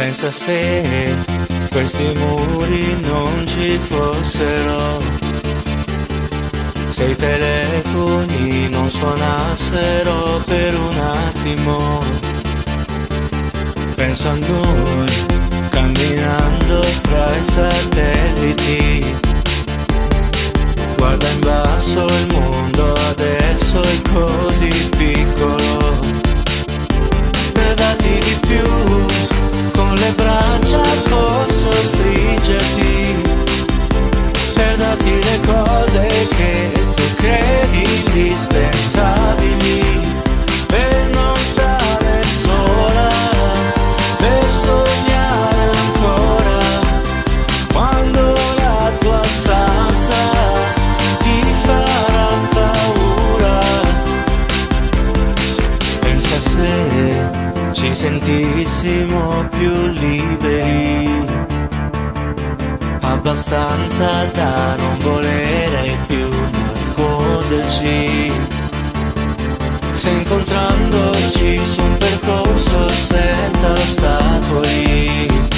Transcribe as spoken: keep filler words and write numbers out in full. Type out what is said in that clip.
Pensa se questi muri non ci fossero, se i telefoni non suonassero per un attimo. Pensa a noi camminando fra i satelliti, guarda in basso il mondo adesso è così piccolo. Per darti di più, con le braccia posso stringerti, per darti le cose che tu credi indispensabili, per non stare sola, per sognare ancora, quando la tua stanza ti farà paura. Pensa se ci sentissimo più liberi, abbastanza da non volere più nasconderci, se incontrandoci su un percorso senza ostacoli